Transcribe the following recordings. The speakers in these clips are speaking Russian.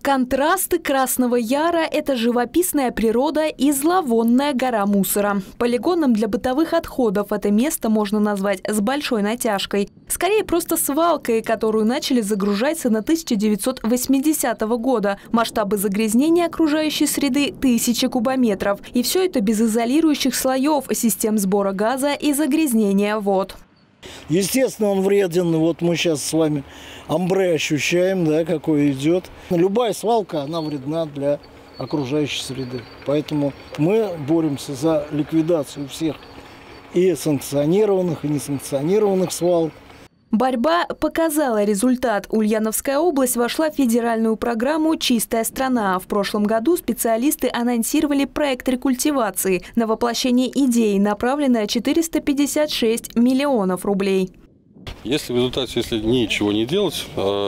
Контрасты Красного Яра – это живописная природа и зловонная гора мусора. Полигоном для бытовых отходов это место можно назвать с большой натяжкой. Скорее, просто свалкой, которую начали загружать с 1980 года. Масштабы загрязнения окружающей среды – 1000 кубометров. И все это без изолирующих слоев, систем сбора газа и загрязнения вод. Естественно, он вреден. Вот мы сейчас с вами амбре ощущаем, да, какой идет. Любая свалка, она вредна для окружающей среды. Поэтому мы боремся за ликвидацию всех и санкционированных, и несанкционированных свалок. Борьба показала результат. Ульяновская область вошла в федеральную программу «Чистая страна». В прошлом году специалисты анонсировали проект рекультивации. На воплощение идеи направлено 456 миллионов рублей. Если в результате, если ничего не делать,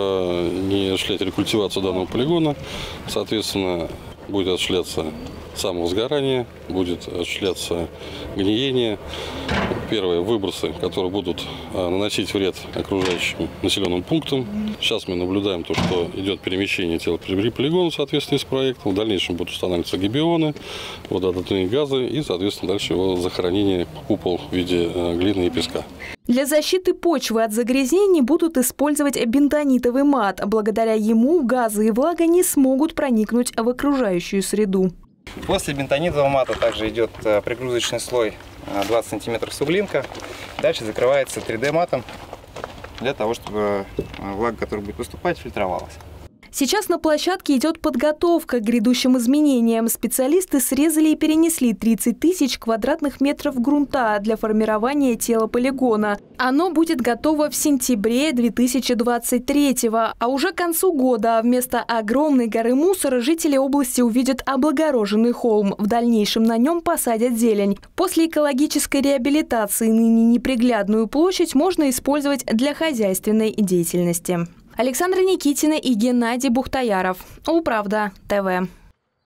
не осуществлять рекультивацию данного полигона, соответственно, будет осуществляться самовозгорание, будет осуществляться гниение. Первые выбросы, которые будут наносить вред окружающим населенным пунктам. Сейчас мы наблюдаем то, что идет перемещение тела при полигону в соответствии с проектом. В дальнейшем будут устанавливаться гибионы, водоотводные газы и, соответственно, дальше его захоронение в купол в виде глины и песка. Для защиты почвы от загрязнений будут использовать бентонитовый мат. Благодаря ему газы и влага не смогут проникнуть в окружающую среду. После бентонитового мата также идет пригрузочный слой 20 сантиметров суглинка. Дальше закрывается 3D-матом для того, чтобы влага, которая будет поступать, фильтровалась. Сейчас на площадке идет подготовка к грядущим изменениям. Специалисты срезали и перенесли 30 тысяч квадратных метров грунта для формирования тела полигона. Оно будет готово в сентябре 2023-го. А уже к концу года вместо огромной горы мусора жители области увидят облагороженный холм. В дальнейшем на нем посадят зелень. После экологической реабилитации ныне неприглядную площадь можно использовать для хозяйственной деятельности. Александра Никитина и Геннадий Бухтаяров. Управда ТВ.